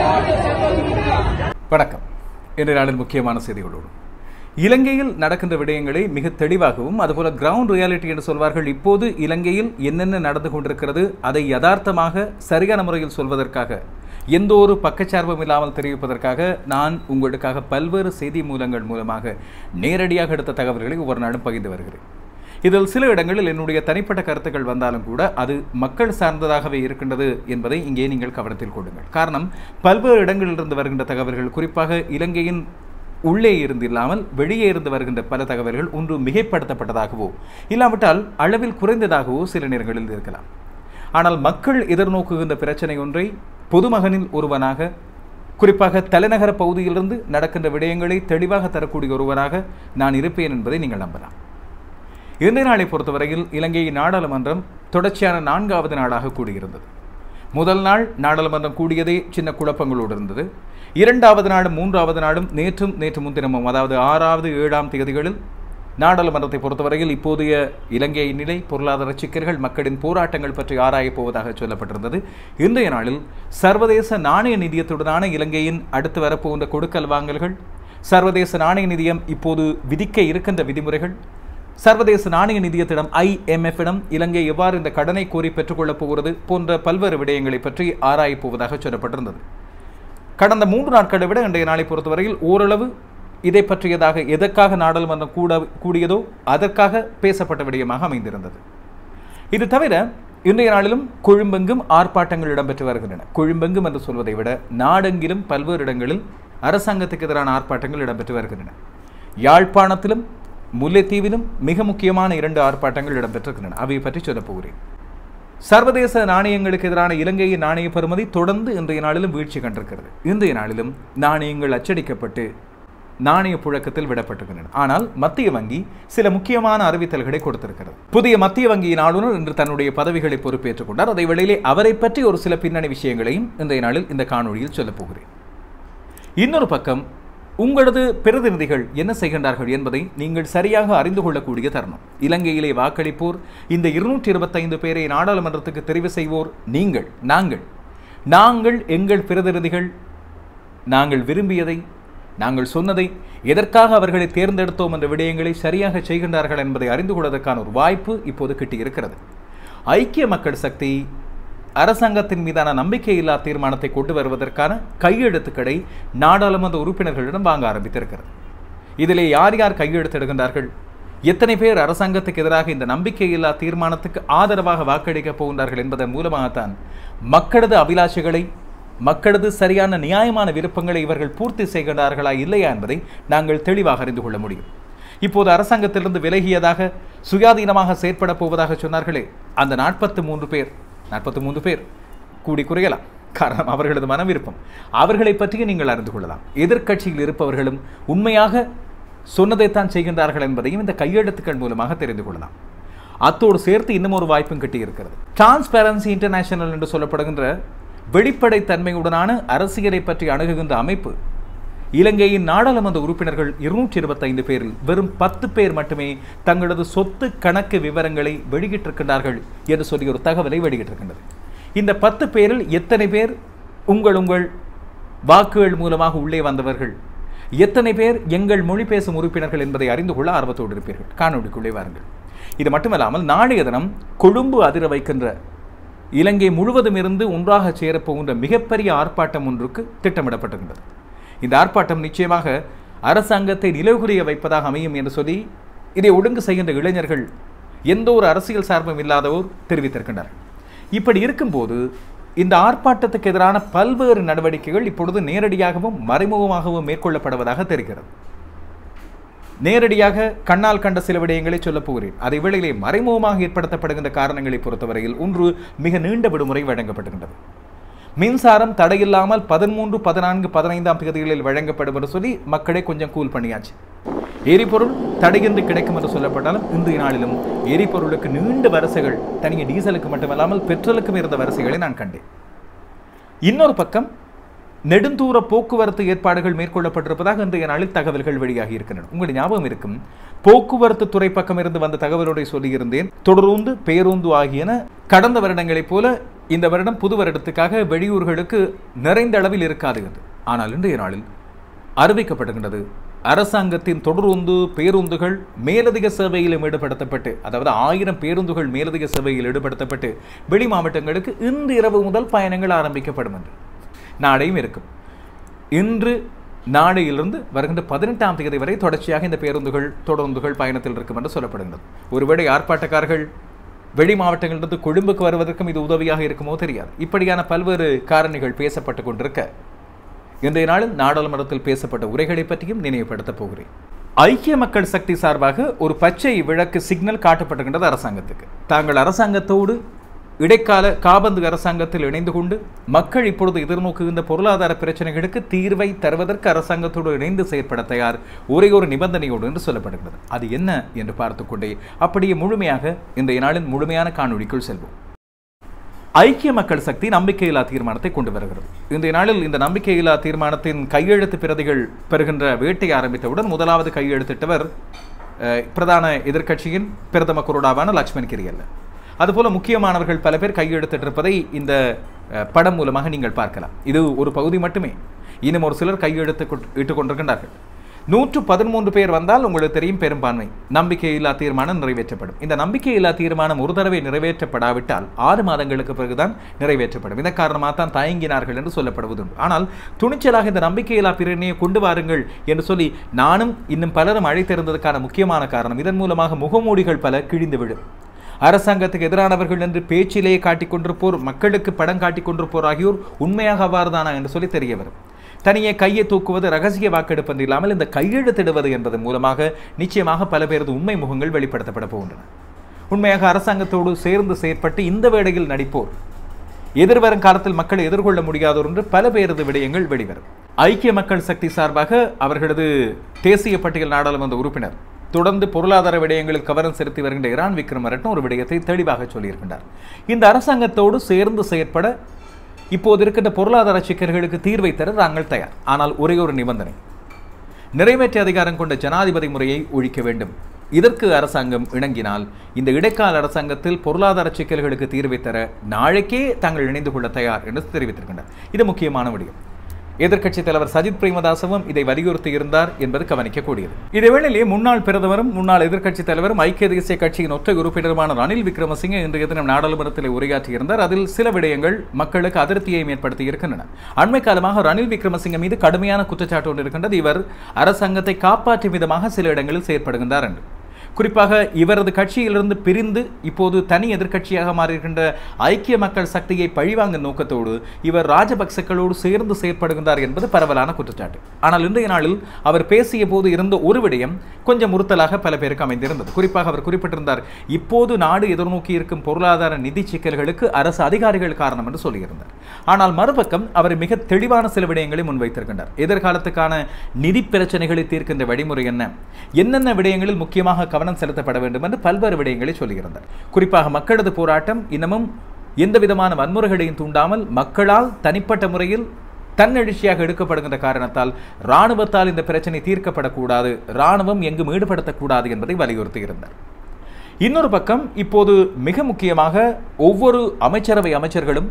வணக்கம். இன்றைய நாளில் முக்கியமான செய்திகளோடு இலங்கையில் நடக்கின்ற விடயங்களை மிக தெளிவாகவும் அதுபோல கிரவுண்ட் ரியாலிட்டி என்று சொல்வார்கள். இப்போது இலங்கையில் என்னென்ன நடந்து கொண்டிருக்கிறது அதை யதார்த்தமாக சரியான முறையில் சொல்வதற்காக எந்த ஒரு பக்கச்சார்பும் இல்லாமல் தெரிவிப்பதற்காக நான் உங்களுக்காக பல்வேறு செய்தி மூலங்கள் மூலமாக நேரடியாக எடுத்த தகவல்களை ஒவ்வொரு நாளும் பகிர்ந்து வருகிறேன். இதில் சில இடங்களில் என்னுடைய தனிப்பட்ட கருத்துக்கள் வந்தாலும் கூட அது மக்கள் சார்ந்ததாகவே இருக்கின்றது என்பதை இங்கே நீங்கள் கவனத்தில் கொள்ளுங்கள். காரணம், பல்வேறு இடங்களிலிருந்து வருகின்ற தகவல்கள், குறிப்பாக இலங்கையின் உள்ளே இருந்து இல்லாமல் வெளியே இருந்து வருகின்ற பல தகவல்கள் ஒன்று மிகைப்படுத்தப்பட்டதாகவோ இல்லாவிட்டால் அளவில் குறைந்ததாகவோ சில நேரங்களில் இருக்கலாம். ஆனால் மக்கள் எதிர்நோக்குகின்ற பிரச்சனை ஒன்றை பொதுமகனில் ஒருவனாக, குறிப்பாக தலைநகர பகுதியிலிருந்து நடக்கின்ற விடயங்களை தெளிவாக தரக்கூடிய ஒருவராக நான் இருப்பேன் என்பதை நீங்கள் நம்பலாம். இன்றைய நாளை பொறுத்தவரையில் இலங்கை நாடாளுமன்றம் தொடர்ச்சியான 4வது நாளாக கூடியிருந்தது. முதல் நாள் நாடாளுமன்றம் கூடியதே சின்ன குழப்பங்களோடு இருந்தது. 2வது நாளும் 3வது நாளும் நேற்று முன்தினமும், அதாவது 6வது 7ஆம் தேதிகளில் நாடாளுமன்றத்தை பொறுத்தவரையில் இப்போதைய இலங்கை நிலை, பொருளாதார சிக்கல்கள், மக்களின் போராட்டங்கள் பற்றி ஆராயப் போவதாக சொல்லப்பட்டிருந்தது. இன்றைய நாளில் சர்வதேச நாணய நிதியத்துடனான இலங்கையின் அடுத்து வரப்போகின்ற கொடுக்கல் வாங்கல்கள், சர்வதேச நாணய நிதியம் இப்போது விதிக்க இருக்கின்ற விதிமுறைகள், சர்வதேச நாணய நிதியத்திடம் IMF இடம் இலங்கை எவ்வாறு இந்த கடனை கோரி பெற்றுக்கொள்ளப் போகிறது போன்ற பல்வேறு விடயங்களை பற்றி ஆராயப் போவதாக சொல்லப்பட்டிருந்தது. கடந்த 3 நாட்களை விட இன்றைய நாளை பொறுத்தவரையில் ஓரளவு இதை பற்றியதாக, எதற்காக நாடாளுமன்றம் கூடியதோ அதற்காக பேசப்பட்ட விடயமாக அமைந்திருந்தது. இது தவிர இன்றைய நாளிலும் கொழும்பெங்கும் ஆர்ப்பாட்டங்கள் இடம்பெற்று வருகின்றன. கொழும்பெங்கும் என்று சொல்வதை விட நாடெங்கிலும் பல்வேறு இடங்களில் அரசாங்கத்துக்கு எதிரான ஆர்ப்பாட்டங்கள் இடம்பெற்று வருகின்றன. யாழ்ப்பாணத்திலும் முல்லைத்தீவிலும் மிக முக்கியமான 2 ஆர்ப்பாட்டங்கள் இடம்பெற்றிருக்கின்றன. அவை பற்றி சொல்லப் போகிறேன். சர்வதேச நாணயங்களுக்கு எதிரான இலங்கையின் நாணய பெறுமதி தொடர்ந்து இன்றைய நாளிலும் வீழ்ச்சி கண்டிருக்கிறது. இன்றைய நாளிலும் நாணயங்கள் அச்சடிக்கப்பட்டு நாணய புழக்கத்தில் விடப்பட்டிருக்கின்றன. ஆனால் மத்திய வங்கி சில முக்கியமான அறிவித்தல்களை கொடுத்திருக்கிறது. புதிய மத்திய வங்கியின் ஆளுநர் இன்று தன்னுடைய பதவிகளை பொறுப்பேற்றுக் கொண்டார். அதே வேளையிலே அவரை பற்றி ஒரு சில பின்னணி விஷயங்களையும் இன்றைய நாளில் இந்த காணொளியில் சொல்லப் போகிறேன். இன்னொரு பக்கம் உங்களது பிரதிநிதிகள் என்ன செய்கின்றார்கள் என்பதை நீங்கள் சரியாக அறிந்து கொள்ளக்கூடிய தருணம். இலங்கையிலே வாக்களிப்போர், இந்த 225 பேரை நாடாளுமன்றத்துக்கு தெரிவு செய்வோர் நீங்கள், நாங்கள் எங்கள் பிரதிநிதிகள், நாங்கள் விரும்பியதை, நாங்கள் சொன்னதை, எதற்காக அவர்களை தேர்ந்தெடுத்தோம் என்ற விடயங்களை சரியாக செய்கின்றார்கள் என்பதை அறிந்து கொள்வதற்கான ஒரு வாய்ப்பு இப்போது கிட்டியிருக்கிறது. ஐக்கிய மக்கள் சக்தி அரசாங்கத்தின் மீதான நம்பிக்கையில்லா தீர்மானத்தை கொண்டு வருவதற்கான கையெழுத்துக்களை நாடாளுமன்ற உறுப்பினர்களிடம் வாங்க ஆரம்பித்திருக்கிறது. இதிலே யார் யார் கையெழுத்திடுகின்றார்கள், எத்தனை பேர் அரசாங்கத்துக்கு எதிராக இந்த நம்பிக்கையில்லா தீர்மானத்துக்கு ஆதரவாக வாக்களிக்கப் போகின்றார்கள் என்பதன் மூலமாகத்தான் மக்களது அபிலாஷைகளை, மக்களது சரியான நியாயமான விருப்பங்களை இவர்கள் பூர்த்தி செய்கின்றார்களா இல்லையா என்பதை நாங்கள் தெளிவாக அறிந்து கொள்ள முடியும். இப்போது அரசாங்கத்திலிருந்து விலகியதாக, சுயாதீனமாக செயற்பட போவதாக சொன்னார்களே, அந்த 43 பேர் கூடி குறையலாம். காரணம் அவர்களது மன விருப்பம். அவர்களை பற்றிய நீங்கள் அறிந்து கொள்ளலாம். எதிர்க்கட்சியில் இருப்பவர்களும் உண்மையாக சொன்னதைத்தான் செய்கின்றார்கள் என்பதையும் இந்த கையெழுத்துக்கள் மூலமாக தெரிந்து கொள்ளலாம். அத்தோடு சேர்த்து இன்னும் ஒரு வாய்ப்பும் கிட்டியிருக்கிறது. டிரான்ஸ்பரன்சி இன்டர்நேஷனல் என்று சொல்லப்படுகின்ற வெளிப்படைத்தன்மையுடனான அரசியலை பற்றி அணுகுகின்ற அமைப்பு இலங்கையின் நாடாளுமன்ற உறுப்பினர்கள் 225 பேரில் வெறும் 10 பேர் மட்டுமே தங்களது சொத்து கணக்கு விவரங்களை வெளியிட்டிருக்கின்றார்கள் என்று சொல்லி ஒரு தகவலை வெளியிட்டிருக்கின்றது. இந்த 10 பேரில் எத்தனை பேர் உங்கள் வாக்குகள் மூலமாக உள்ளே வந்தவர்கள், எத்தனை பேர் எங்கள் மொழி பேசும் உறுப்பினர்கள் என்பதை அறிந்து கொள்ள ஆர்வத்தோடு இருப்பீர்கள். காணொலிக்குள்ளே வாருங்கள். இது மட்டுமல்லாமல் நாளைய தினம் கொழும்பு அதிர வைக்கின்ற, இலங்கை முழுவதும் இருந்து ஒன்றாக சேரப்போகின்ற மிகப்பெரிய ஆர்ப்பாட்டம் ஒன்றுக்கு திட்டமிடப்பட்டிருக்கின்றது. இந்த ஆர்ப்பாட்டம் நிச்சயமாக அரசாங்கத்தை நிலைகுறிய வைப்பதாக அமையும் என்று சொல்லி இதை ஒழுங்கு செய்கின்ற இளைஞர்கள், எந்த ஒரு அரசியல் சார்பும் இல்லாதவோர் தெரிவித்திருக்கின்றார்கள். இப்படி இருக்கும்போது இந்த ஆர்ப்பாட்டத்துக்கு எதிரான பல்வேறு நடவடிக்கைகள் இப்பொழுது நேரடியாகவும் மறைமுகமாகவும் மேற்கொள்ளப்படுவதாக தெரிகிறது. நேரடியாக கண்ணால் கண்ட சில விடயங்களை சொல்லப் போகிறேன். அதே வேளையிலே மறைமுகமாக ஏற்படுத்தப்படுகின்ற காரணங்களை பொறுத்தவரையில் ஒன்று, மிக நீண்ட விடுமுறை வழங்கப்பட்டிருக்கின்றது. மின்சாரம் தடையில்லாமல் 13, 14, 15ஆம் தேதிகளில் வழங்கப்படும் என்று சொல்லி மக்களை கொஞ்சம் கூல் பண்ணியாச்சு. எரிபொருள் தடையின்றி கிடைக்கும் என்று சொல்லப்பட்டாலும் இன்றைய நாளிலும் எரிபொருளுக்கு நீண்ட வரிசைகள், தனிய டீசலுக்கு மட்டுமல்லாமல் பெட்ரோலுக்கும் இருந்த வரிசைகளை நான் கண்டேன். இன்னொரு பக்கம் நெடுந்தூர போக்குவரத்து ஏற்பாடுகள் மேற்கொள்ளப்பட்டிருப்பதாக இன்றைய நாளில் தகவல்கள் வெளியாகி இருக்கின்றன. உங்களுக்கு ஞாபகம் இருக்கும், போக்குவரத்து துறை பக்கம் இருந்து வந்த தகவலோடு சொல்லியிருந்தேன். தொடருந்து, பேருந்து ஆகியன கடந்த வருடங்களைப் போல இந்த வருடம் புது வருடத்துக்காக வெளியூர்களுக்கு நிறைந்த அளவில் இருக்காது என்று. ஆனால் இன்றைய நாளில் அறிவிக்கப்படுகின்றது, அரசாங்கத்தின் தொடருந்து பேருந்துகள் மேலதிக சேவையிலும் ஈடுபடுத்தப்பட்டு, அதாவது 1000 பேருந்துகள் மேலதிக சேவையில் ஈடுபடுத்தப்பட்டு வெளி மாவட்டங்களுக்கு இன்று இரவு முதல் பயணங்கள் ஆரம்பிக்கப்படும் என்று. நாளையும் இருக்கும். இன்று நாளையிலிருந்து வருகின்ற 18ஆம் தேதி வரை தொடர்ச்சியாக இந்த தொடருந்துகள் பயணத்தில் இருக்கும் என்று சொல்லப்படுகிறது. ஒருவேளை ஆர்ப்பாட்டக்காரர்கள் வெளி மாவட்டங்களிலிருந்து கொழும்புக்கு வருவதற்கும் இது உதவியாக இருக்குமோ தெரியாது. இப்படியான பல்வேறு காரணிகள் பேசப்பட்டு கொண்டிருக்க இன்றைய நாளில் நாடாளுமன்றத்தில் பேசப்பட்ட உரைகளை பற்றியும் நினைவுபடுத்தப் போகிறேன். ஐக்கிய மக்கள் சக்தி சார்பாக ஒரு பச்சை விளக்கு சிக்னல் காட்டப்பட்டிருக்கின்றது அரசாங்கத்துக்கு. தாங்கள் அரசாங்கத்தோடு இடைக்கால காபந்து அரசாங்கத்தில் இணைந்து கொண்டு மக்கள் இப்பொழுது எதிர்நோக்குகின்ற பொருளாதார பிரச்சனைகளுக்கு தீர்வை தருவதற்கு அரசாங்கத்தோடு இணைந்து செயற்பட தயார், ஒரே ஒரு நிபந்தனையோடு என்று சொல்லப்படுகிறது. அது என்ன என்று பார்த்துக்கொண்டே அப்படியே முழுமையாக இன்றைய நாளின் முழுமையான காணொளிக்குள் செல்வோம். ஐக்கிய மக்கள் சக்தி நம்பிக்கையில்லா தீர்மானத்தை கொண்டு வருகிறது. இன்றைய நாளில் இந்த நம்பிக்கையில்லா தீர்மானத்தின் கையெழுத்து பிரதிகள் பெறுகின்ற வேட்டை ஆரம்பித்தவுடன் முதலாவது கையெழுத்திட்டவர் பிரதான எதிர்க்கட்சியின் பிரதம குரோடாவான லக்ஷ்மன் கிரியல்ல. அதுபோல முக்கியமானவர்கள் பல பேர் கையெழுத்திட்டிருப்பதை இந்த படம் மூலமாக நீங்கள் பார்க்கலாம். இது ஒரு பகுதி மட்டுமே. இன்னும் ஒரு சிலர் கையெழுத்து இட்டுக் கொண்டிருக்கின்றார்கள். 113 பேர் வந்தால் உங்களுக்கு தெரியும் பெரும்பான்மை நம்பிக்கையில்லா தீர்மானம் நிறைவேற்றப்படும். இந்த நம்பிக்கையில்லா தீர்மானம் ஒரு தடவை நிறைவேற்றப்படாவிட்டால் 6 மாதங்களுக்கு பிறகுதான் நிறைவேற்றப்படும். இதன் காரணமாக தான் தயங்கினார்கள் என்று சொல்லப்படுவதுண்டு. ஆனால் துணிச்சலாக இந்த நம்பிக்கையில்லா பிரேரணையை கொண்டு வாருங்கள் என்று சொல்லி நானும் இன்னும் பலரும் அழைத்திருந்ததற்கான முக்கியமான காரணம், இதன் மூலமாக முகமூடிகள் பல கிழிந்து விடும். அரசாங்கத்துக்கு எதிரானவர்கள் என்று பேச்சிலேயே காட்டிக் கொண்டிருப்போர், மக்களுக்கு படம் காட்டிக் கொண்டிருப்போர் ஆகியோர் உண்மையாக அவ்வாறுதானா என்று சொல்லி தெரிய வரும். தனியே கையை தூக்குவது, ரகசிய வாக்கெடுப்பது இல்லாமல் இந்த கையெழுத்திடுவது என்பதன் மூலமாக நிச்சயமாக பல பேரது உண்மை முகங்கள் வெளிப்படுத்தப்பட போகின்றன. உண்மையாக அரசாங்கத்தோடு சேர்ந்து செயற்பட்டு இந்த வேளையில் நடிப்போர் எதிர்வரும் காலத்தில் மக்களை எதிர்கொள்ள முடியாதோர் என்று பல பேரது விடயங்கள் வெளிவரும். ஐக்கிய மக்கள் சக்தி சார்பாக அவர்களது தேசிய பட்டியல் நாடாளுமன்ற உறுப்பினர் தொடர்ந்து பொருளாதார விடயங்களில் கவனம் செலுத்தி வருகின்ற இரான் விக்ரமரட்ன ஒரு விடயத்தை தெளிவாக சொல்லியிருக்கின்றார். இந்த அரசாங்கத்தோடு சேர்ந்து செயற்பட இப்போது இருக்கின்ற பொருளாதார சிக்கல்களுக்கு தீர்வை தர நாங்கள் தயார். ஆனால் ஒரே ஒரு நிபந்தனை, நிறைவேற்ற அதிகாரம் கொண்ட ஜனாதிபதி முறையை ஒழிக்க வேண்டும். இதற்கு அரசாங்கம் இணங்கினால் இந்த இடைக்கால அரசாங்கத்தில் பொருளாதார சிக்கல்களுக்கு தீர்வை தர நாளைக்கே தாங்கள் இணைந்து கொள்ள தயார் என்று தெரிவித்திருக்கின்றனர். இது முக்கியமான விடயம். எதிர்க்கட்சித் தலைவர் சஜித் பிரேமதாசவும் இதை வலியுறுத்தி இருந்தார் என்பது கவனிக்கக்கூடியது. இதேவேளையிலே முன்னாள் பிரதமரும் முன்னாள் எதிர்க்கட்சித் தலைவரும் ஐக்கிய தேசிய கட்சியின் ஒற்றை உறுப்பினருமான ரணில் விக்ரமசிங்கே இன்றைய தினம் நாடாளுமன்றத்தில் உரையாற்றியிருந்தார். அதில் சில விடயங்கள் மக்களுக்கு அதிருப்தியை ஏற்படுத்தி இருக்கின்றன. அண்மை காலமாக ரணில் விக்ரமசிங்கே மீது கடுமையான குற்றச்சாட்டு ஒன்று இருக்கின்றது. இவர் அரசாங்கத்தை காப்பாற்றும் விதமாக சில இடங்களில் செயற்படுகின்றார் என்று. குறிப்பாக இவரது கட்சியிலிருந்து பிரிந்து இப்போது தனி எதிர்க்கட்சியாக மாறியிருக்கின்ற ஐக்கிய மக்கள் சக்தியை பழிவாங்கும் நோக்கத்தோடு இவர் ராஜபக்சக்களோடு சேர்ந்து செயற்படுகின்றார் என்பது பரவலான குற்றச்சாட்டு. ஆனால் இன்றைய நாளில் அவர் பேசிய போது இருந்த ஒரு விடயம் கொஞ்சம் உறுத்தலாக பல பேருக்கு அமைந்திருந்தது. குறிப்பாக அவர் குறிப்பிட்டிருந்தார், இப்போது நாடு எதிர்நோக்கி இருக்கும் பொருளாதார நிதி சிக்கல்களுக்கு அரசு அதிகாரிகள் காரணம் என்று சொல்லியிருந்தார். ஆனால் மறுபக்கம் அவர் மிக தெளிவான சில விடயங்களை முன்வைத்திருக்கின்றார். எதிர்காலத்துக்கான நிதி பிரச்சனைகளை தீர்க்கின்ற வழிமுறை என்னென்ன விடயங்களில் முக்கியமாக கவனம் செலுத்தப்பட வேண்டும் என்று பல்வேறு விடயங்களை சொல்லியிருந்தார். குறிப்பாக மக்களது போராட்டம் இன்னமும் எந்த விதமான வன்முறைகளையும் தூண்டாமல் மக்களால் தனிப்பட்ட முறையில் தன்னெழுச்சியாக எடுக்கப்படுகின்ற காரணத்தால் இராணுவத்தால் இந்த பிரச்சனை தீர்க்கப்படக்கூடாது, இராணுவம் எங்கும் ஈடுபடுத்தக்கூடாது என்பதை வலியுறுத்தியிருந்தார். இன்னொரு பக்கம் இப்போது மிக முக்கியமாக ஒவ்வொரு அமைச்சர்களும்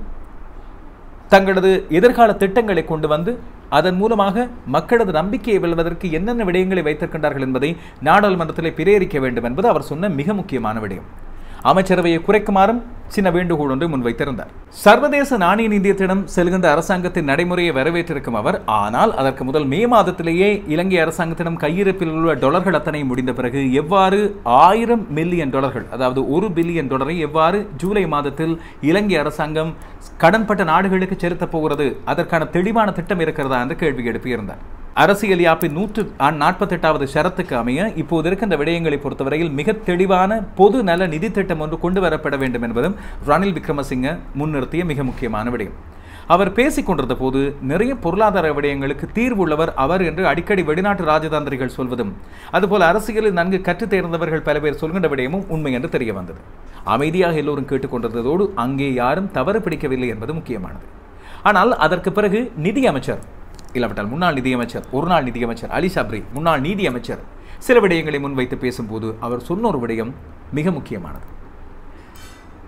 தங்களது எதிர்கால திட்டங்களை கொண்டு வந்து அதன் மூலமாக மக்களது நம்பிக்கையை வெல்வதற்கு என்னென்ன விடயங்களை வைத்திருக்கின்றார்கள் என்பதை நாடாளுமன்றத்திலே பிரேரிக்க வேண்டும் என்பது அவர் சொன்ன மிக முக்கியமான விடயம். அமைச்சரவையை குறைக்குமாறும் சின்ன வேண்டுகோள் ஒன்று முன்வைத்திருந்தார். சர்வதேச நாணய நிதியத்திடம் செல்கின்ற அரசாங்கத்தின் நடைமுறையை வரவேற்றிருக்கும் அவர், ஆனால் அதற்கு முதல் மே மாதத்திலேயே இலங்கை அரசாங்கத்திடம் கையிருப்பில் உள்ள டாலர்கள் அத்தனை முடிந்த பிறகு எவ்வாறு 1000 மில்லியன் டாலர்கள், அதாவது 1 பில்லியன் டாலரை எவ்வாறு ஜூலை மாதத்தில் இலங்கை அரசாங்கம் கடன்பட்ட நாடுகளுக்கு செலுத்தப் போகிறது, அதற்கான தெளிவான திட்டம் இருக்கிறதா என்று கேள்வி எழுப்பியிருந்தார். அரசியல் யாப்பின் 148வது ஷரத்துக்கு அமைய இப்போது இருக்கின்ற விடயங்களை பொறுத்தவரையில் மிக தெளிவான பொது நல நிதி திட்டம் ஒன்று கொண்டு வரப்பட வேண்டும் என்பதும் ரணில் விக்ரமசிங்கே முன்னிறுத்திய மிக முக்கியமான விடயம். அவர் பேசிக் கொண்டிருந்த போது நிறைய பொருளாதார விடயங்களுக்கு தீர்வு உள்ளவர் அவர் என்று அடிக்கடி வெளிநாட்டு ராஜதந்திரிகள் சொல்வதும், அதுபோல அரசியலில் நன்கு கற்றுத் தேர்ந்தவர்கள் பல பேர் சொல்கின்ற விடயமும் உண்மை என்று தெரிய வந்தது. அமைதியாக எல்லோரும் கேட்டுக்கொண்டிருந்ததோடு அங்கே யாரும் தவறு பிடிக்கவில்லை என்பது முக்கியமானது. ஆனால் அதற்கு பிறகு நிதி அமைச்சர், இல்லாவிட்டால் முன்னாள் நிதியமைச்சர், ஒரு நாள் நிதியமைச்சர் அலி சப்ரி, முன்னாள் நீதி அமைச்சர் சில விடயங்களை முன்வைத்து பேசும்போது அவர் சொன்ன ஒரு விடயம் மிக முக்கியமானது.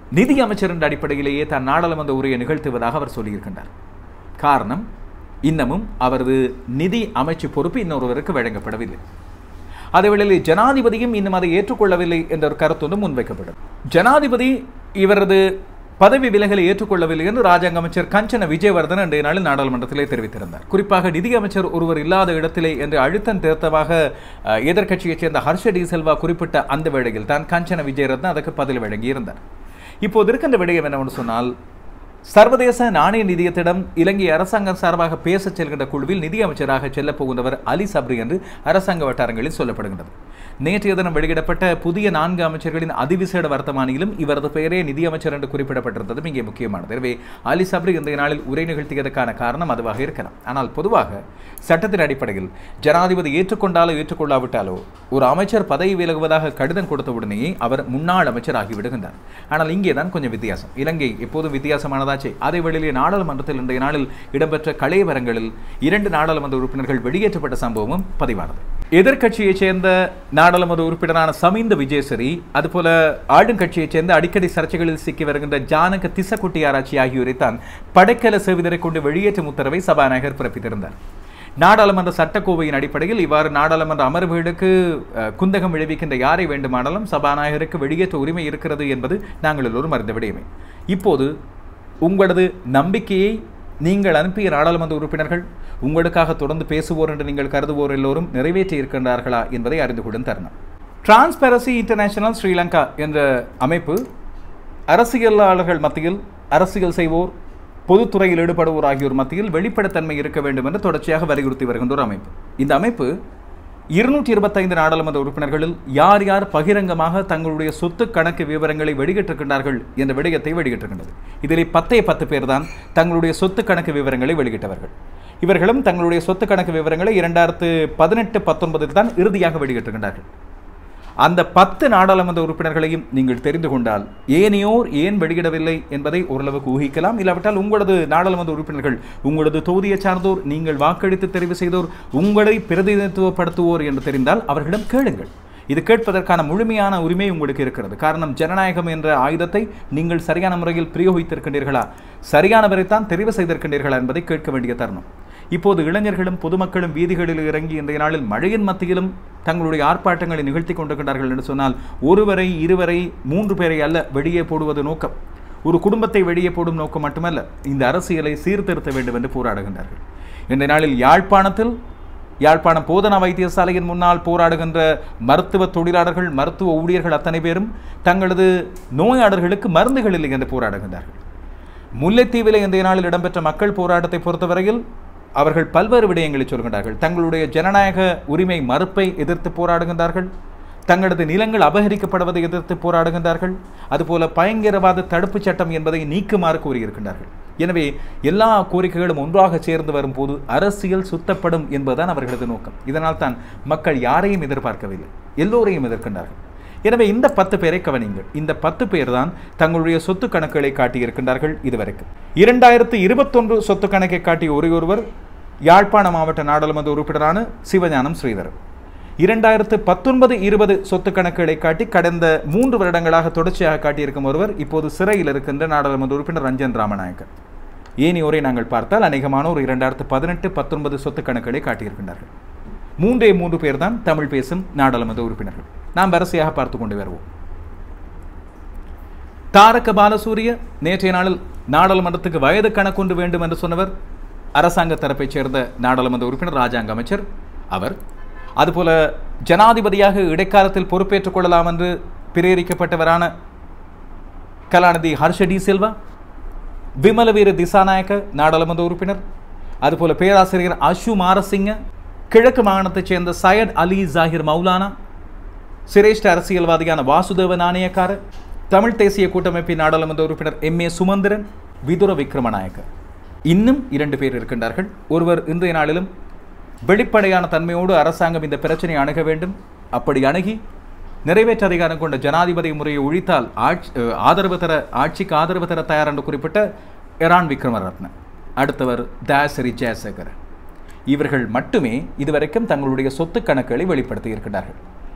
நிதி அமைச்சர் என்ற அடிப்படையிலேயே தான் நாடாளுமன்ற உரையை நிகழ்த்துவதாக அவர் சொல்லியிருக்கின்றார். காரணம், இன்னமும் அவரது நிதி அமைச்சு பொறுப்பு இன்னொருவருக்கு வழங்கப்படவில்லை. அதேவேளையில் ஜனாதிபதியும் இன்னும் அதை ஏற்றுக்கொள்ளவில்லை என்ற ஒரு கருத்தொன்று முன்வைக்கப்படும். ஜனாதிபதி இவரது பதவி விலகலை ஏற்றுக்கொள்ளவில்லை என்று ராஜாங்க அமைச்சர் கஞ்சன விஜயவர்தன இன்றைய நாளில் நாடாளுமன்றத்திலே தெரிவித்திருந்தார். குறிப்பாக நிதி அமைச்சர் ஒருவர் இல்லாத இடத்திலே என்று அழுத்தம் திருத்தமாக எதிர்க்கட்சியைச் சேர்ந்த ஹர்ஷ டி செல்வா குறிப்பிட்ட அந்த வேளையில் தான் கஞ்சன விஜயவர்தன அதற்கு பதில் வழங்கியிருந்தார். இப்போது இருக்கின்ற விடயம் என்னவென்று சொன்னால், சர்வதேச நாணய நிதியத்திடம் இலங்கை அரசாங்கம் சார்பாக பேசச் செல்கின்ற குழுவில் நிதி அமைச்சராக செல்லப் போகின்றவர் அலி சப்ரி என்று அரசாங்க வட்டாரங்களில் சொல்லப்படுகின்றது. நேற்றைய தினம் வெளியிடப்பட்ட புதிய 4 அமைச்சர்களின் அதிவிசேட வர்த்தமானியிலும் இவரது பெயரே நிதியமைச்சர் என்று குறிப்பிடப்பட்டிருந்ததும் இங்கே முக்கியமானது. எனவே அலி சப்ரி இன்றைய நாளில் உரை நிகழ்த்தியதற்கான காரணம் அதுவாக இருக்கலாம். ஆனால் பொதுவாக சட்டத்தின் அடிப்படையில் ஜனாதிபதி ஏற்றுக்கொண்டாலோ ஏற்றுக்கொள்ளாவிட்டாலோ ஒரு அமைச்சர் பதவி விலகுவதாக கடிதம் கொடுத்தவுடனேயே அவர் முன்னாள் அமைச்சர் ஆகிவிடுகின்றார். ஆனால் இங்கே தான் கொஞ்சம் வித்தியாசம். இலங்கை எப்போதும் வித்தியாசமானதாச்சே. அதே வேளையிலே நாடாளுமன்றத்தில் இன்றைய நாளில் இடம்பெற்ற கலைவரங்களில் 2 நாடாளுமன்ற உறுப்பினர்கள் வெளியேற்றப்பட்ட சம்பவமும் பதிவானது. எதிர்க்கட்சியைச் சேர்ந்த நாடாளுமன்ற உறுப்பினரான சமீந்த விஜயசரி, அதுபோல ஆளும் கட்சியைச் சேர்ந்த அடிக்கடி சர்ச்சைகளில் சிக்கி வருகின்ற ஜானக திசக்குட்டி ஆராய்ச்சி ஆகியோரை தான் படைக்கல சேவிதரை கொண்டு வெளியேற்றும் உத்தரவை சபாநாயகர் பிறப்பித்திருந்தார். நாடாளுமன்ற சட்டக்கோவையின் அடிப்படையில் இவ்வாறு நாடாளுமன்ற அமர்வுகளுக்கு குந்தகம் விளைவிக்கின்ற யாரை வேண்டுமானாலும் சபாநாயகருக்கு வெளியேற்ற உரிமை இருக்கிறது என்பது நாங்கள் எல்லோரும் அறிந்த விடயமே. இப்போது உங்களது நம்பிக்கையை நீங்கள் அனுப்பிய நாடாளுமன்ற உறுப்பினர்கள் உங்களுக்காக தொடர்ந்து பேசுவோர் என்று நீங்கள் கருதுவோர் எல்லோரும் நிறைவேற்றி இருக்கின்றார்களா என்பதை அறிந்து கொள்ளும் தருணம். டிரான்ஸ்பரன்சி இன்டர்நேஷனல் ஸ்ரீலங்கா என்ற அமைப்பு அரசியலாளர்கள் மத்தியில், அரசியல் செய்வோர், பொதுத்துறையில் ஈடுபடுவோர் ஆகியோர் மத்தியில் வெளிப்படைத்தன்மை இருக்க வேண்டும் என்று தொடர்ச்சியாக வலியுறுத்தி வருகின்ற ஒரு அமைப்பு. இந்த அமைப்பு 225 நாடாளுமன்ற உறுப்பினர்களில் யார் யார் பகிரங்கமாக தங்களுடைய சொத்து கணக்கு விவரங்களை வெளியிட்டிருக்கின்றார்கள் என்ற விடயத்தை வெளியிட்டிருக்கின்றது. இதில் 10 பேர் தான் தங்களுடைய சொத்து கணக்கு விவரங்களை வெளியிட்டவர்கள். இவர்களும் தங்களுடைய சொத்து கணக்கு விவரங்களை 2018-19 தான் இறுதியாக வெளியிட்டிருக்கின்றார்கள். அந்த 10 நாடாளுமன்ற உறுப்பினர்களையும் நீங்கள் தெரிந்து கொண்டால் ஏனையோர் ஏன் வெளியிடவில்லை என்பதை ஓரளவுக்கு ஊகிக்கலாம். இல்லாவிட்டால் உங்களது நாடாளுமன்ற உறுப்பினர்கள், உங்களது தொகுதியை சார்ந்தோர், நீங்கள் வாக்களித்து தெரிவு செய்தோர், உங்களை பிரதிநிதித்துவப்படுத்துவோர் என்று தெரிந்தால் அவர்களிடம் கேளுங்கள். இது கேட்பதற்கான முழுமையான உரிமை உங்களுக்கு இருக்கிறது. காரணம், ஜனநாயகம் என்ற ஆயுதத்தை நீங்கள் சரியான முறையில் பிரயோகித்திருக்கின்றீர்களா, சரியானவரைத்தான் தெரிவு செய்திருக்கின்றீர்களா என்பதை கேட்க வேண்டிய தருணம். இப்போது இளைஞர்களும் பொதுமக்களும் வீதிகளில் இறங்கி இன்றைய நாளில் மழையின் மத்தியிலும் தங்களுடைய ஆர்ப்பாட்டங்களை நிகழ்த்தி கொண்டிருக்கிறார்கள் என்று சொன்னால், ஒருவரை, 2 3 பேரை அல்ல வெளியே போடுவது நோக்கம். ஒரு குடும்பத்தை வெளியே போடும் நோக்கம் மட்டுமல்ல, இந்த அரசியலை சீர்திருத்த வேண்டும் என்று போராடுகின்றார்கள். இன்றைய நாளில் யாழ்ப்பாணம் போதனா வைத்தியசாலையின் முன்னால் போராடுகின்ற மருத்துவ தொழிலாளர்கள், மருத்துவ ஊழியர்கள் அத்தனை பேரும் தங்களது நோயாளர்களுக்கு மருந்துகள் இல்லை என்று போராடுகின்றார்கள். முல்லைத்தீவிலே இன்றைய நாளில் இடம்பெற்ற மக்கள் போராட்டத்தை பொறுத்தவரையில் அவர்கள் பல்வேறு விடயங்களை சொல்கின்றார்கள். தங்களுடைய ஜனநாயக உரிமை மறுப்பை எதிர்த்து போராடுகின்றார்கள், தங்களது நிலங்கள் அபகரிக்கப்படுவதை எதிர்த்து போராடுகின்றார்கள், அதுபோல பயங்கரவாத தடுப்புச் சட்டம் என்பதை நீக்குமாறு கூறியிருக்கின்றார்கள். எனவே எல்லா கோரிக்கைகளும் ஒன்றாக சேர்ந்து வரும்போது அரசியல் சுத்தப்படும் என்பதுதான் அவர்களது நோக்கம். இதனால் தான் மக்கள் யாரையும் எதிர்பார்க்கவில்லை, எல்லோரையும் எதிர்க்கின்றார்கள். எனவே இந்த 10 பேரை கவனிங்கள். இந்த 10 பேர் தான் தங்களுடைய சொத்து கணக்குகளை காட்டியிருக்கின்றார்கள். இதுவரைக்கும் 2021 சொத்து கணக்கை காட்டிய ஒருவர் யாழ்ப்பாண மாவட்ட நாடாளுமன்ற உறுப்பினரான சிவஞானம் ஸ்ரீதரன். 2019-20 சொத்து கணக்குகளை காட்டி கடந்த 3 வருடங்களாக தொடர்ச்சியாக காட்டியிருக்கும் ஒருவர் இப்போது சிறையில் இருக்கின்ற நாடாளுமன்ற உறுப்பினர் ரஞ்சன் ராமநாயக்கர். ஏனையோரை நாங்கள் பார்த்தால் அநேகமானோர் 2018-19 சொத்து கணக்குகளை காட்டியிருக்கின்றார்கள். 3 பேர் தான் தமிழ் பேசும் நாடாளுமன்ற உறுப்பினர்கள். நாம் வரிசையாக பார்த்து கொண்டு வருவோம். தாரக பாலசூரிய நேற்றைய நாளில் நாடாளுமன்றத்துக்கு வயது கணக்கொண்டு வேண்டும் என்று சொன்னவர் அரசாங்க தரப்பைச் சேர்ந்த நாடாளுமன்ற உறுப்பினர், ராஜாங்க அமைச்சர் அவர். அதுபோல ஜனாதிபதியாக இடைக்காலத்தில் பொறுப்பேற்றுக் கொள்ளலாம் என்று பிரேரிக்கப்பட்டவரான கலாநிதி ஹர்ஷ டி செல்வா, விமலவீர திசாநாயக்க நாடாளுமன்ற உறுப்பினர், அதுபோல பேராசிரியர் அஷு மாரசிங்க, கிழக்கு மாகாணத்தைச் சேர்ந்த சையத் அலி ஜாகிர் மௌலானா, சிரேஷ்ட அரசியல்வாதியான வாசுதேவ நாணயக்கார, தமிழ் தேசிய கூட்டமைப்பின் நாடாளுமன்ற உறுப்பினர் MA சுமந்திரன், விதுர விக்ரமநாயக்க. இன்னும் 2 பேர் இருக்கின்றார்கள். ஒருவர் இன்றைய நாளிலும் வெளிப்படையான தன்மையோடு அரசாங்கம் இந்த பிரச்சனையை அணுக வேண்டும், அப்படி அணுகி நிறைவேற்ற அதிகாரம் கொண்ட ஜனாதிபதி முறையை ஒழித்தால் ஆட்சிக்கு ஆதரவு தர தயார் என்று குறிப்பிட்ட எரான் விக்ரமரத்ன. அடுத்தவர் தாசரி ஜெயசேகர். இவர்கள் மட்டுமே இதுவரைக்கும் தங்களுடைய சொத்து கணக்குகளை வெளிப்படுத்தி இருக்கின்றார்கள்.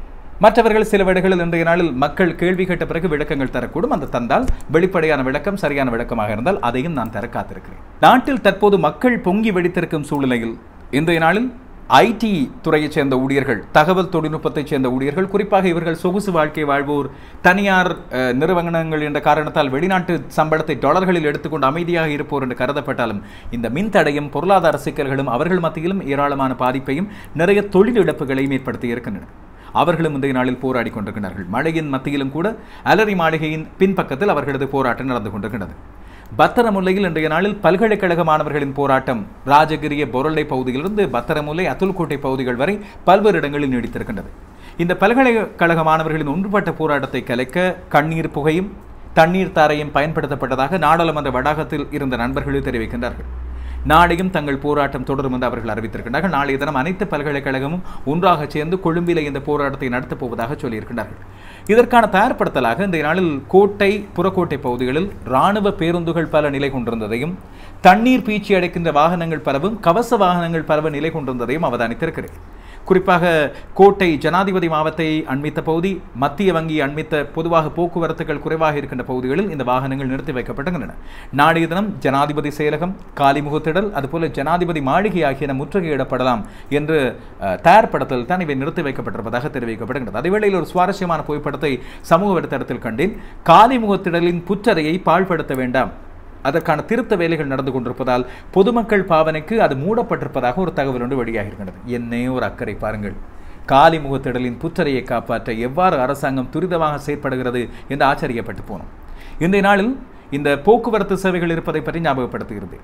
மற்றவர்கள் சில வேளைகளில் இன்றைய நாளில் மக்கள் கேள்வி கேட்ட பிறகு விளக்கங்கள் தரக்கூடும். அந்த தந்தால் வெளிப்படையான விளக்கம் சரியான விளக்கமாக இருந்தால் அதையும் நான் தர காத்திருக்கிறேன். நாட்டில் தற்போது மக்கள் பொங்கி வெடித்திருக்கும் சூழ்நிலையில் இன்றைய நாளில் ஐடி துறையைச் சேர்ந்த ஊழியர்கள், தகவல் தொழில்நுட்பத்தைச் சேர்ந்த ஊழியர்கள், குறிப்பாக இவர்கள் சொகுசு வாழ்க்கை வாழ்வோர், தனியார் நிறுவனங்கள் என்ற காரணத்தால் வெளிநாட்டு சம்பளத்தை டாலர்களில் எடுத்துக்கொண்டு அமைதியாக இருப்போர் என்று கருதப்பட்டாலும் இந்த மின்தடையும் பொருளாதார சிக்கல்களும் அவர்கள் மத்தியிலும் ஏராளமான பாதிப்பையும் நிறைய தொழில் இழப்புகளையும் ஏற்படுத்தி இருக்கின்றன. அவர்களும் இன்றைய நாளில் போராடி கொண்டிருக்கிறார்கள். மழையின் மத்தியிலும் கூட அலரி மாளிகையின் பின்பக்கத்தில் அவர்களது போராட்டம் நடந்து கொண்டிருக்கிறது. பத்தரமுல்லையில் இன்றைய நாளில் பல்கலைக்கழக மாணவர்களின் போராட்டம் ராஜகிரிய பொருளை பகுதியிலிருந்து பத்தரமுல்லை அத்துல்கோட்டை பகுதிகள் வரை பல்வேறு இடங்களில் நீடித்திருக்கின்றது. இந்த பல்கலைக்கழக மாணவர்களின் ஒன்றுபட்ட போராட்டத்தை கலைக்க கண்ணீர் புகையும் தண்ணீர் தாரையும் பயன்படுத்தப்பட்டதாக நாடாளுமன்ற வளாகத்தில் இருந்த நண்பர்கள் தெரிவிக்கின்றார்கள். நாளையும் தங்கள் போராட்டம் தொடரும் என்று அவர்கள் அறிவித்திருக்கிறார்கள். நாளைய தினம் அனைத்து பல்கலைக்கழகமும் ஒன்றாக சேர்ந்து கொழும்பிலே இந்த போராட்டத்தை நடத்தப் போவதாக சொல்லியிருக்கிறார்கள். இதற்கான தயார்படுத்தலாக இந்த நாளில் கோட்டை புறக்கோட்டை பகுதிகளில் இராணுவ பேருந்துகள் பல நிலை கொண்டிருந்ததையும் தண்ணீர் பீச்சி அடைக்கின்ற வாகனங்கள் பலவும் கவச வாகனங்கள் பலவ நிலை கொண்டிருந்ததையும் அவதானித்திருக்கிறேன். குறிப்பாக கோட்டை ஜனாதிபதி மாவட்டத்தை அண்மித்த பகுதி, மத்திய வங்கி அண்மித்த பொதுவாக போக்குவரத்துகள் குறைவாக இருக்கின்ற பகுதிகளில் இந்த வாகனங்கள் நிறுத்தி வைக்கப்பட்டுள்ளன. நாளைய தினம் ஜனாதிபதி செயலகம், காலிமுகத்திடல், அதுபோல ஜனாதிபதி மாளிகை ஆகியன முற்றுகையிடப்படலாம் என்று தயார்படுத்தல் தான் இவை நிறுத்தி வைக்கப்பட்டிருப்பதாக தெரிவிக்கப்படுகிறது. அதேவேளையில் ஒரு சுவாரஸ்யமான புகைப்படத்தை சமூக வலைத்தளத்தில் கண்டேன். காலிமுகத்திடலின் புற்றறையை பாழ்படுத்த வேண்டாம், அதற்கான திருத்த வேலைகள் நடந்து கொண்டிருப்பதால் பொதுமக்கள் பாவனைக்கு அது மூடப்பட்டிருப்பதாக ஒரு தகவல் ஒன்று வெளியாகிருக்கிறது. என்னே ஒரு அக்கறை பாருங்கள். காலிமுகத்திடலின் புற்றறையை காப்பாற்ற எவ்வாறு அரசாங்கம் துரிதமாக செயற்படுகிறது என்று ஆச்சரியப்பட்டு போனோம். இன்றைய நாளில் இந்த போக்குவரத்து சேவைகள் இருப்பதை பற்றி ஞாபகப்படுத்துகிறது.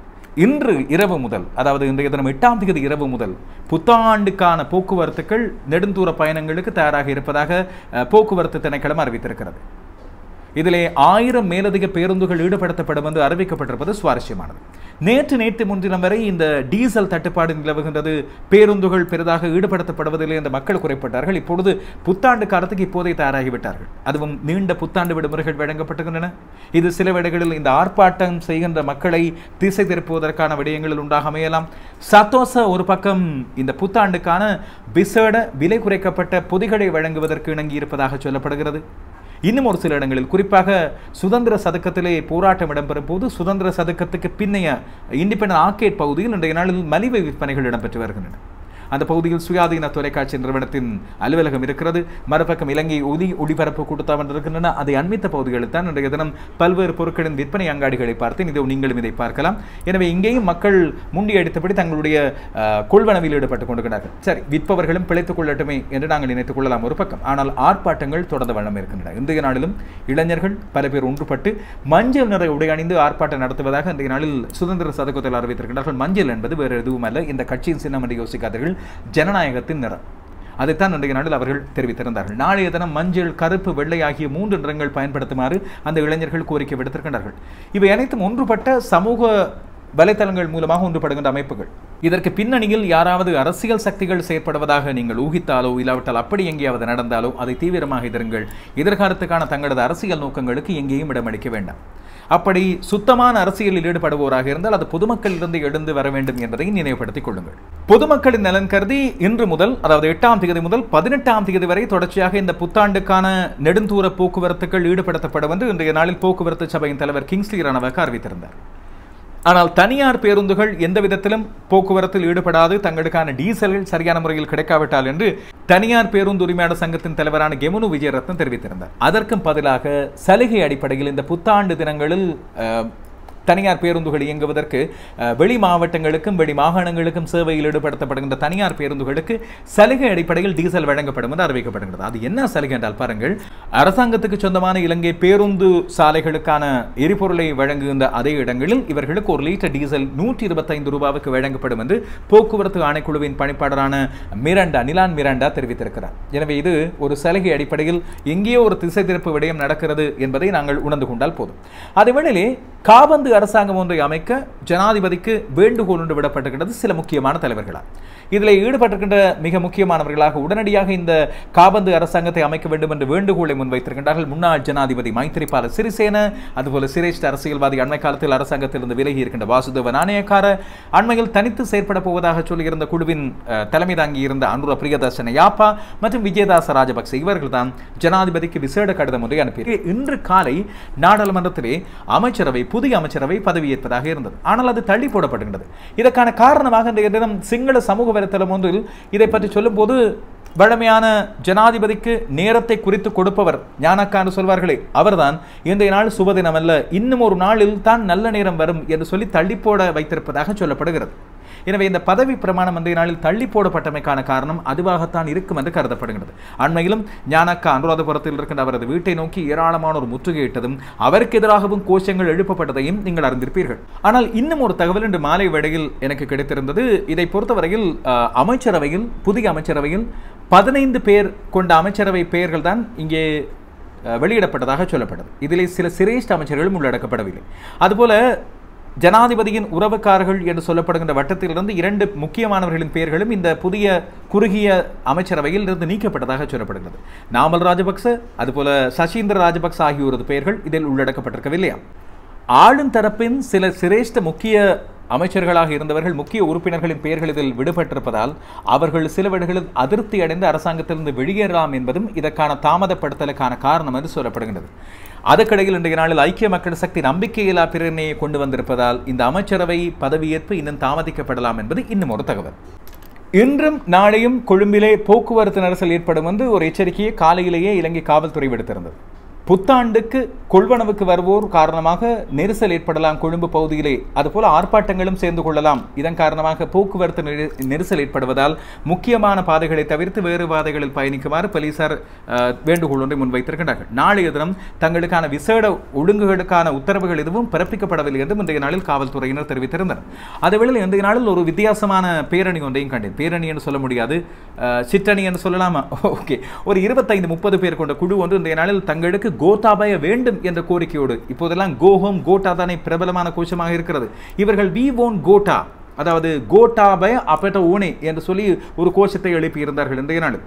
இன்று இரவு முதல், அதாவது இன்றைய தினம் 8ஆம் தேதி இரவு முதல் புத்தாண்டுக்கான போக்குவரத்துகள் நெடுந்தூர பயணங்களுக்கு தயாராக இருப்பதாக போக்குவரத்து திணைக்களம் அறிவித்திருக்கிறது. இதிலே 1000 மேலதிக பேருந்துகள் ஈடுபடுத்தப்படும் என்று அறிவிக்கப்பட்டிருப்பது சுவாரஸ்யமானது. நேற்று முன்தினம் வரை இந்த டீசல் தட்டுப்பாடு நிலவுகின்றது, பேருந்துகள் பெரிதாக ஈடுபடுத்தப்படுவதில்லை என்ற மக்கள் குறைப்பட்டார்கள். இப்பொழுது புத்தாண்டு காலத்துக்கு இப்போதே தயாராகிவிட்டார்கள். அதுவும் நீண்ட புத்தாண்டு விடுமுறைகள் வழங்கப்பட்டுகின்றன. இது சில வேளைகளில் இந்த ஆர்ப்பாட்டம் செய்கின்ற மக்களை திசை திருப்புவதற்கான விடயங்களில் உண்டாக அமையலாம். சத்தோச ஒரு பக்கம் இந்த புத்தாண்டுக்கான விசேட விலை குறைக்கப்பட்ட பொதிகளை வழங்குவதற்கு இணங்கி இருப்பதாக சொல்லப்படுகிறது. இன்னும் ஒரு சில இடங்களில், குறிப்பாக சுதந்திர சதுக்கத்திலே போராட்டம் இடம்பெறும் போது சுதந்திர சதுக்கத்துக்கு பின்னைய இண்டிபெண்டன்ட் ஆர்கேட் பகுதியில் இன்றைய நாளில் மலிவு விற்பனைகள் இடம்பெற்று வருகின்றன. அந்த பகுதியில் சுயாதீன தொலைக்காட்சி நிறுவனத்தின் அலுவலகம் இருக்கிறது. மறுபக்கம் இலங்கை ஒளிபரப்பு கூட்டத்தாவன் இருக்கின்றன. அதை அண்மித்த பகுதிகளில் தான் இன்றைய தினம் பல்வேறு பொருட்களின் விற்பனை அங்காடிகளை பார்த்தேன். இதை நீங்களும் இதை பார்க்கலாம். எனவே இங்கேயும் மக்கள் முண்டியடித்தபடி தங்களுடைய கொள்வனவில் ஈடுபட்டுக் கொண்டிருக்கிறார்கள். சரி, விற்பவர்களும் பிழைத்துக் கொள்ளட்டுமே என்று நாங்கள் நினைத்துக் கொள்ளலாம் ஒரு பக்கம். ஆனால் ஆர்ப்பாட்டங்கள் தொடர்ந்து வண்ணம் இருக்கின்றன. இன்றைய நாளிலும் இளைஞர்கள் பல பேர் ஒன்றுபட்டு மஞ்சள் நிற உடை அணிந்து ஆர்ப்பாட்டம் நடத்துவதாக இன்றைய நாளில் சுதந்திர சதுக்கத்தில் அறிவித்திருக்கிறார்கள். மஞ்சள் என்பது வேறு எதுவும் அல்ல, இந்த கட்சியின் சின்னம் என்று யோசிக்காதீர்கள், ஜனநாயகத்தின் நிறம். அதைத்தான் இன்றைய நாளில் அவர்கள் தெரிவித்திருந்தார்கள். நாளைய தினம் மஞ்சள், கருப்பு, வெள்ளை ஆகிய 3 நிறங்கள் பயன்படுத்துமாறு அந்த இளைஞர்கள் கோரிக்கை விடுத்திருக்கிறார்கள். இவை அனைத்தும் ஒன்றுபட்ட சமூக வலைத்தளங்கள் மூலமாக ஒன்றுபடுகின்ற அமைப்புகள். இதற்கு பின்னணியில் யாராவது அரசியல் சக்திகள் செயற்படுவதாக நீங்கள் ஊகித்தாலோ இல்லாவிட்டால் அப்படி எங்கேயாவது நடந்தாலோ அதை தீவிரமாக எதிருங்கள். எதிர்காலத்துக்கான தங்களது அரசியல் நோக்கங்களுக்கு எங்கேயும் இடமளிக்க வேண்டாம். அப்படி சுத்தமான அரசியலில் ஈடுபடுவோராக இருந்தால் அது பொதுமக்களிலிருந்து எழுந்து வர வேண்டும் என்பதை நினைவுபடுத்திக் கொள்ளுங்கள். பொதுமக்களின் நலன் கருதி இன்று முதல், அதாவது 8ஆம் தேதி முதல் 18ஆம் தேதி வரை தொடர்ச்சியாக இந்த புத்தாண்டுக்கான நெடுந்தூர போக்குவரத்துகள் ஈடுபடுத்தப்படும் என்று இன்றைய நாளில் போக்குவரத்து சபையின் தலைவர் கிங்ஸ்லி ரணவக அறிவித்திருந்தார். ஆனால் தனியார் பேருந்துகள் எந்த விதத்திலும் போக்குவரத்தில் ஈடுபடாது, தங்களுக்கான டீசல்கள் சரியான முறையில் கிடைக்காவிட்டால் என்று தனியார் பேருந்து உரிமையாளர் சங்கத்தின் தலைவரான கெமுனு விஜயரத்னம் தெரிவித்திருந்தார். அதற்கும் பதிலாக சலுகை அடிப்படையில் இந்த புத்தாண்டு தினங்களில் தனியார் பேருந்துகள் இயங்குவதற்கு வெளி மாவட்டங்களுக்கும் வெளி மாகாணங்களுக்கும் சேவையில் ஈடுபடுத்தப்படுகின்ற தனியார் பேருந்துகளுக்கு சலுகை அடிப்படையில் டீசல் வழங்கப்படும் என்று அறிவிக்கப்படுகிறது. அது என்ன சலுகை என்றால் பாருங்கள், அரசாங்கத்துக்கு சொந்தமான இலங்கை பேருந்து சாலைகளுக்கான எரிபொருளை வழங்குகின்ற அதே இடங்களில் இவர்களுக்கு 1 லிட்டர் டீசல் 125 ரூபாவுக்கு வழங்கப்படும் என்று போக்குவரத்து ஆணைக்குழுவின் பணிப்பாளரான நிலான் மிராண்டா தெரிவித்திருக்கிறார். எனவே இது ஒரு சலுகை அடிப்படையில் எங்கேயோ ஒரு திசை திருப்பு விடயம் நடக்கிறது என்பதை நாங்கள் உணர்ந்து கொண்டால் போதும். அதேவேளையிலே காபந்து அரசாங்கம் ஒன்றை அமைக்க ஜனாதிபதிக்கு வேண்டுகோள் ஒன்று விடப்பட்டிருக்கிறது சில முக்கியமான தலைவர்களால். இதில் ஈடுபட்டிருக்கின்ற மிக முக்கியமானவர்களாக உடனடியாக இந்த காபந்து அரசாங்கத்தை அமைக்க வேண்டும் என்று வேண்டுகோளை முன்வைத்திருக்கின்றார்கள் முன்னாள் ஜனாதிபதி மைத்திரிபால சிறிசேன, அதுபோல சிரேஷ்ட அரசியல்வாதி அண்மை காலத்தில் அரசாங்கத்திலிருந்து விலகி இருக்கின்ற வாசுதேவ நாணயக்கார, அண்மையில் தனித்து செயற்பட போவதாக சொல்லியிருந்த குழுவின் தலைமை தாங்கியிருந்த அனுர பிரியதர்சன யாப்பா மற்றும் விஜயதாச ராஜபக்சே இவர்கள் தான் ஜனாதிபதிக்கு விசேட கடிதம் ஒன்றை அனுப்பினார். இன்று காலை நாடாளுமன்றத்திலே புதிய அமைச்சரவை பதவியேற்பதாக இருந்தது. ஆனால் அது தள்ளி போடப்படுகின்றது. இதற்கான காரணமாக இன்றைய தினம் சிங்கள சமூக வலைத்தளம் ஒன்றில் இதை பற்றி சொல்லும் போது வழமையான ஜனாதிபதிக்கு நேரத்தை குறித்து கொடுப்பவர் ஞானக்கான்னு சொல்வார்களே அவர்தான் இன்றைய நாள் சுபதினம் அல்ல, இன்னும் ஒரு நாளில் தான் நல்ல நேரம் வரும் என்று சொல்லி தள்ளி போட வைத்திருப்பதாக சொல்லப்படுகிறது. எனவே இந்த பதவி பிரமாணம் இன்றைய நாளில் தள்ளி போடப்பட்டமைக்கான காரணம் அதுவாகத்தான் இருக்கும் என்று கருதப்படுகிறது. அண்மையிலும் ஞானக்கா அனுராதபுரத்தில் இருக்கின்ற அவரது வீட்டை நோக்கி ஏராளமானோர் முற்றுகையிட்டதும் அவருக்கு எதிராகவும் கோஷங்கள் எழுப்பப்பட்டதையும் நீங்கள் அறிந்திருப்பீர்கள். ஆனால் இன்னும் ஒரு தகவல் இன்று மாலை வேளையில் எனக்கு கிடைத்திருந்தது. இதை பொறுத்தவரையில் புதிய அமைச்சரவையில் 15 பேர் கொண்ட அமைச்சரவை பெயர்கள் தான் இங்கே வெளியிடப்பட்டதாக சொல்லப்பட்டது. இதிலே சில சிரேஷ்ட அமைச்சர்களும் உள்ளடக்கப்படவில்லை. அதுபோல ஜனாதிபதியின் உறவுக்காரர்கள் என்று சொல்லப்படுகின்ற வட்டத்திலிருந்து 2 முக்கியமானவர்களின் பெயர்களும் இந்த புதிய குறுகிய அமைச்சரவையில் இருந்து நீக்கப்பட்டதாக சொல்லப்படுகிறது. நாமல் ராஜபக்ச அதுபோல சசீந்திர ராஜபக்ச ஆகியோரது பெயர்கள் இதில் உள்ளடக்கப்பட்டிருக்கவில்லையா? ஆளும் தரப்பின் சில சிரேஷ்ட முக்கிய அமைச்சர்களாக இருந்தவர்கள் முக்கிய உறுப்பினர்களின் பெயர்கள் இதில் விடுபட்டிருப்பதால் அவர்கள் சில வேளைகளில் அதிருப்தி அடைந்து அரசாங்கத்திலிருந்து வெளியேறலாம் என்பதும் இதற்கான தாமதப்படுத்தலுக்கான காரணம் என்று சொல்லப்படுகின்றது. அதற்கிடையில் இன்றைய நாளில் ஐக்கிய மக்கள் சக்தி நம்பிக்கையில்லா பிரேரணையை கொண்டு வந்திருப்பதால் இந்த அமைச்சரவை பதவியேற்பு இன்னும் தாமதிக்கப்படலாம் என்பது இன்னும் ஒரு தகவல். இன்றும் நாளையும் கொழும்பிலே போக்குவரத்து நெரிசல் ஏற்படும் என்று ஒரு எச்சரிக்கையை காலையிலேயே இலங்கை காவல்துறை விடுத்திருந்தது. புத்தாண்டுக்கு கொள்வனவுக்கு வருவோர் காரணமாக நெரிசல் ஏற்படலாம் கொழும்பு பகுதியிலே, அதுபோல ஆர்ப்பாட்டங்களும் சேர்ந்து கொள்ளலாம். இதன் காரணமாக போக்குவரத்து நெரிசல் ஏற்படுவதால் முக்கியமான பாதைகளை தவிர்த்து வேறு பாதைகளில் பயணிக்குமாறு போலீசார் வேண்டுகோள் ஒன்றை முன்வைத்திருக்கின்றார்கள். நாளைய தினம் தங்களுக்கான விசேட ஒழுங்குகளுக்கான உத்தரவுகள் எதுவும் பிறப்பிக்கப்படவில்லை என்றும் இன்றைய நாளில் காவல்துறையினர் தெரிவித்திருந்தனர். அதேவேளை இன்றைய நாளில் ஒரு வித்தியாசமான பேரணி ஒன்றையும் கண்டேன். பேரணி என்று சொல்ல முடியாது, சிற்றணி என்று சொல்லலாமா? ஓகே, ஒரு 25-30 பேர் கொண்ட குழு ஒன்று இன்றைய நாளில் தங்களுக்கு கோட்டாபய வேண்டும் என்ற கோரிக்கையோடு, இப்போதெல்லாம் கோஹோம் கோட்டா தானே பிரபலமான கோஷமாக இருக்கிறது, இவர்கள் வி ஓன் கோட்டா, அதாவது கோட்டாபய அப்பட்ட ஓனே என்று சொல்லி ஒரு கோஷத்தை எழுப்பி இருந்தார்கள் இன்றைய நாளில்.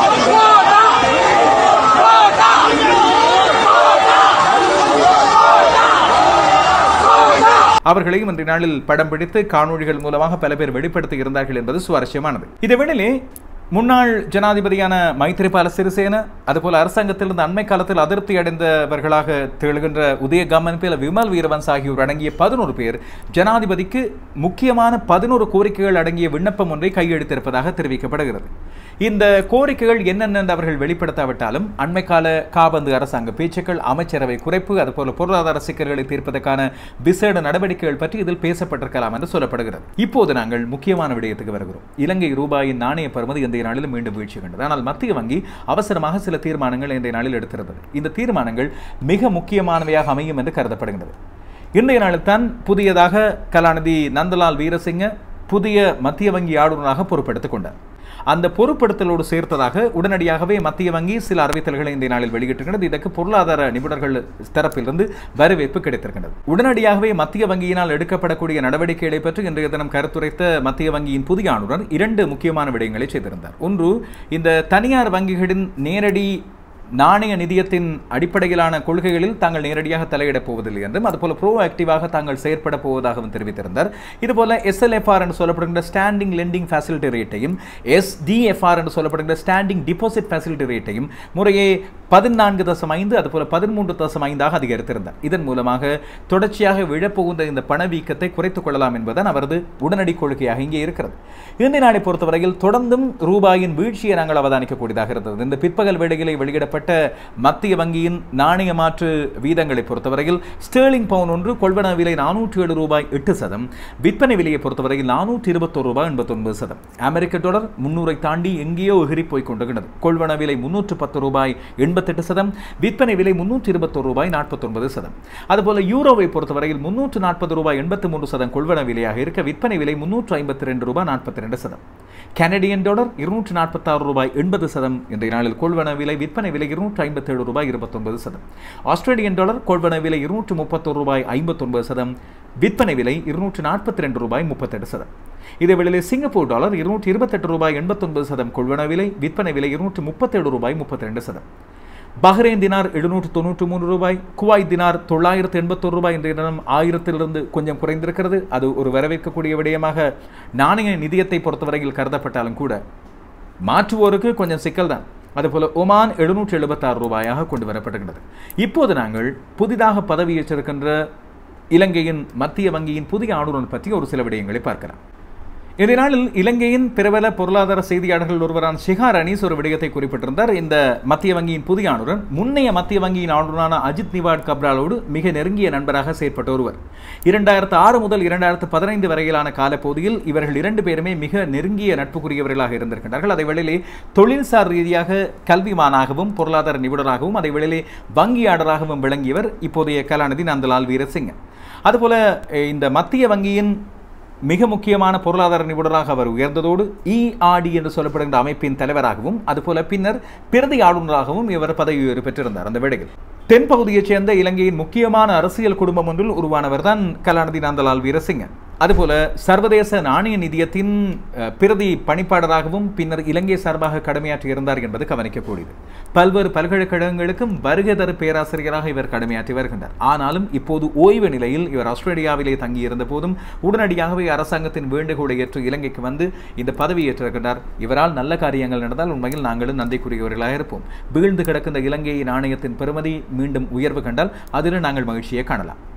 அவர்களையும் இன்றைய நாளில் படம் பிடித்து காணொளிகள் மூலமாக பல பேர் வெளிப்படுத்தி இருந்தார்கள் என்பது சுவாரஸ்யமானது. இதேவேளை முன்னாள் ஜனாதிபதியான மைத்திரிபால சிறிசேன அதுபோல அரசாங்கத்திலிருந்து அண்மை காலத்தில் அதிருப்தி அடைந்தவர்களாக திகழ்கின்ற உதயகம்மன் விமல் வீரவன்ஸ் ஆகியோர் அடங்கிய 11 பேர் ஜனாதிபதிக்கு முக்கியமான 11 கோரிக்கைகள் அடங்கிய விண்ணப்பம் ஒன்றை கையெழுத்திருப்பதாக தெரிவிக்கப்படுகிறது. இந்த கோரிக்கைகள் என்னென்ன அவர்கள் வெளிப்படுத்தாவிட்டாலும் அண்மை கால காபந்து அரசாங்க பேச்சுக்கள், அமைச்சரவை குறைப்பு, அதுபோல பொருளாதார சிக்கல்களை தீர்ப்பதற்கான விசேட நடவடிக்கைகள் பற்றி இதில் பேசப்பட்டிருக்கலாம் என்று சொல்லப்படுகிறது. இப்போது நாங்கள் முக்கியமான விடயத்துக்கு வருகிறோம். இலங்கை ரூபாயின் நாணய பெறுமதி இன்றைய நாளில் மீண்டும் வீழ்ச்சி கண்டது. ஆனால் மத்திய வங்கி அவசரமாக சில தீர்மானங்கள் இன்றைய நாளில் எடுத்திருந்தது. இந்த தீர்மானங்கள் மிக முக்கியமானவையாக அமையும் என்று கருதப்படுகிறது. இன்றைய நாளில் தான் புதியதாக கலாநிதி நந்தலால் வீரசிங்க புதிய மத்திய வங்கி ஆளுநராக பொறுப்பெடுத்துக் கொண்டார். அந்த பொறுப்படுத்தலோடு சேர்த்ததாக உடனடியாகவே மத்திய வங்கி சில அறிவித்தல்களை இந்த நாளில் வெளியிட்டிருக்கிறது. இதற்கு பொருளாதார நிபுணர்கள் தரப்பிலிருந்து வரவேற்பு கிடைத்திருக்கிறது. உடனடியாகவே மத்திய வங்கியினால் எடுக்கப்படக்கூடிய நடவடிக்கைகளை பற்றி இன்றைய தினம் கருத்துரைத்த மத்திய வங்கியின் புதிய ஆளுநர் 2 முக்கியமான விடயங்களை செய்திருந்தார். ஒன்று, இந்த தனியார் வங்கிகளின் நேரடி நாணய நிதியத்தின் அடிப்படையிலான கொள்கைகளில் தாங்கள் நேரடியாக தலையிடப் போவதில்லை என்றும் அதுபோல ப்ரோ ஆக்டிவாக தாங்கள் செயற்பட போவதாகவும் தெரிவித்திருந்தார். இதுபோல SLFR என்று சொல்லப்படுகின்ற ஸ்டாண்டிங் லெண்டிங் ஃபெசிலிட்டி ரேட்டையும் SDFR என்று சொல்லப்படுகின்ற ஸ்டாண்டிங் டிபாசிட் ஃபெசிலிட்டி ரேட்டையும் முறையே 14.5 அதுபோல 13.5 அதிகரித்திருந்தார். இதன் மூலமாக தொடர்ச்சியாக விழப்போகின்ற இந்த பணவீக்கத்தை குறைத்துக் கொள்ளலாம் என்பதுதான் அவரது உடனடி கொள்கையாக இங்கே இருக்கிறது. இந்திய நாளை பொறுத்தவரையில் தொடர்ந்தும் ரூபாயின் வீழ்ச்சியை நாங்கள் அவதானிக்கக்கூடியதாக இருந்தது. இந்த பிற்பகல் வேளைகளை வெளியிடப்பட்ட மத்திய வங்கியின் நாணய மாற்று வீதங்களை பொறுத்தவரையில் ஸ்டெர்லிங் பவுன் ஒன்று கொள்வன விலை 407 ரூபாய் 8%, விற்பனை விலையை பொறுத்தவரையில் 421 ரூபாய் 89%. அமெரிக்க டாலர் 300 தாண்டி எங்கேயோ எகிரி போய் கொண்டிருக்கிறது. கொள்வன விலை 310 ரூபாய் 88%, விற்பனை விலை ₹321.49. அதுபோல யூரோவை பொறுத்தவரையில் ₹340.83 கொள்வன விலையாக இருக்க விற்பனை விலை ₹352.42. கனடியன் டாலர் ₹246.80 இன்றைய நாளில் கொள்வன விலை, விற்பனை விலை ₹257.29. ஆஸ்திரேலியன் டாலர் கொள்வன விலை ₹231.59, விற்பனை விலை ₹242.38. இதேவேளை சிங்கப்பூர் டாலர் ₹228.89 கொள்வன விலை, விற்பனை விலை ₹237.32. பஹ்ரைன் தினார் ₹793, குவைத் தினார் ₹981 இன்றைய தினம் 1000 கொஞ்சம் குறைந்திருக்கிறது. அது ஒரு வரவேற்கக்கூடிய விடயமாக நாணய நிதியத்தை பொறுத்தவரையில் கருதப்பட்டாலும் கூட மாற்றுவோருக்கு கொஞ்சம் சிக்கல் தான். அதுபோல ஒமான் ₹776 கொண்டு வரப்படுகின்றது. இப்போது நாங்கள் புதிதாக பதவியேற்றிருக்கின்ற இலங்கையின் மத்திய வங்கியின் புதிய ஆளுநர் பற்றி ஒரு சில விடயங்களை பார்க்கலாம். இந்த நாளில் இலங்கையின் பிரபல பொருளாதார செய்தியாளர்கள் ஒருவரான ஷிகார் அனீஸ் ஒரு விடயத்தை குறிப்பிட்டிருந்தார். இந்த மத்திய வங்கியின் புதிய ஆளுநர் முன்னைய மத்திய வங்கியின் ஆளுநரான அஜித் நிவாட் கப்ராலோடு மிக நெருங்கிய நண்பராக செயற்பட்ட ஒருவர். 2006 முதல் 2015 வரையிலான காலப்பகுதியில் இவர்கள் 2 பேருமே மிக நெருங்கிய நட்புக்குரியவர்களாக இருந்திருக்கின்றார்கள். அதை வேளையிலே தொழில்சார் ரீதியாக கல்விமானாகவும் பொருளாதார நிபுணராகவும் அதை வேளையிலே வங்கியாளராகவும் விளங்கியவர் இப்போதைய கலாநிதி நந்தலால் வீரசிங்க. அதுபோல இந்த மத்திய வங்கியின் மிக முக்கியமான பொருளாதார நிபுணராக அவர் உயர்ந்ததோடு ERD என்று சொல்லப்படுகின்ற அமைப்பின் தலைவராகவும் அதுபோல பின்னர் பிரதி ஆளுநராகவும் இவர் பதவி உயர்வு பெற்றிருந்தார். அந்த வேளையில் தென்பகுதியைச் சேர்ந்த இலங்கையின் முக்கியமான அரசியல் குடும்பம் ஒன்றில் உருவானவர் தான் கலாநிதி நந்தலால் வீரசிங்க. அதுபோல சர்வதேச நாணய நிதியத்தின் பிரதி பணிப்பாளராகவும் பின்னர் இலங்கை சார்பாக கடமையாற்றி இருந்தார் என்பது கவனிக்கக்கூடியது. பல்வேறு பல்கலைக்கழகங்களுக்கும் வருகை தரு பேராசிரியராக இவர் கடமையாற்றி வருகின்றார். ஆனாலும் இப்போது ஓய்வு நிலையில் இவர் ஆஸ்திரேலியாவிலே தங்கியிருந்த போதும் உடனடியாகவே அரசாங்கத்தின் வேண்டுகோளை ஏற்று இலங்கைக்கு வந்து இந்த பதவியேற்றிருக்கின்றார். இவரால் நல்ல காரியங்கள் நடந்தால் உண்மையில் நாங்களும் நன்றிக்குரியவர்களாக இருப்போம். வீழ்ந்து கிடக்கின்ற இலங்கை நாணயத்தின் பெறுமதி மீண்டும் உயர்வு கண்டால் அதில் நாங்கள் மகிழ்ச்சியை காணலாம்.